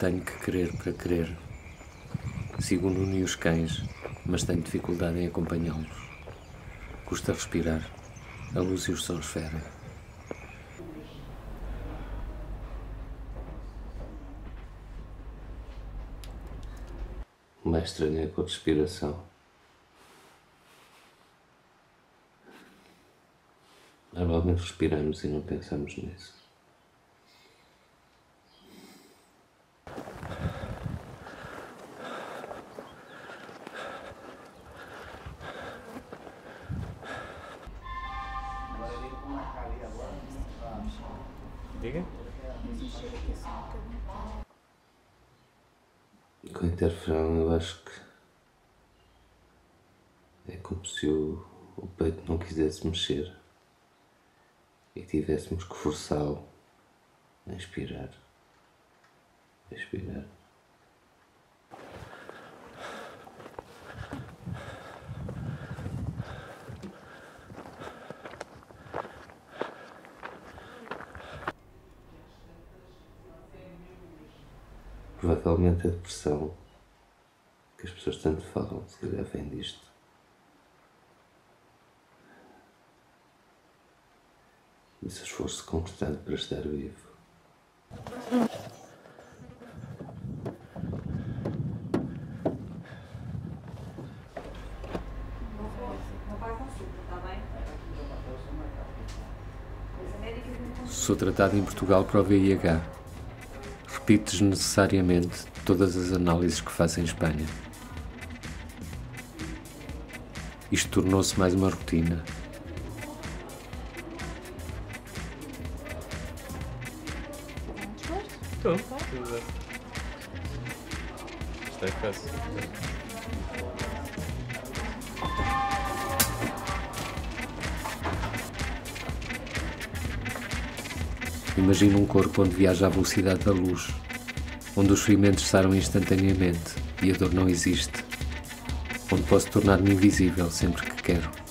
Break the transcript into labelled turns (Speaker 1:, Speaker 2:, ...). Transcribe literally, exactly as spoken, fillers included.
Speaker 1: tenho que querer para querer. Sigo o Nuno e os cães, mas tenho dificuldade em acompanhá-los. Custa respirar. A luz e os sons ferem. O mais estranho é com a respiração. Normalmente respiramos e não pensamos nisso.
Speaker 2: Diga?
Speaker 1: Com a interferão eu acho que é como se o, o peito não quisesse mexer e tivéssemos que forçá-lo a inspirar, a expirar. Provavelmente a depressão que as pessoas tanto falam, se calhar vem disto. Desse esforço constante para estar vivo. Sou tratado em Portugal para o V I H. Repito desnecessariamente todas as análises que faço em Espanha. Isto tornou-se mais uma rotina.
Speaker 2: Estou. Tudo bem. Isto é fácil.
Speaker 1: Imagino um corpo onde viaja à velocidade da luz, onde os ferimentos saram instantaneamente e a dor não existe, onde posso tornar-me invisível sempre que quero.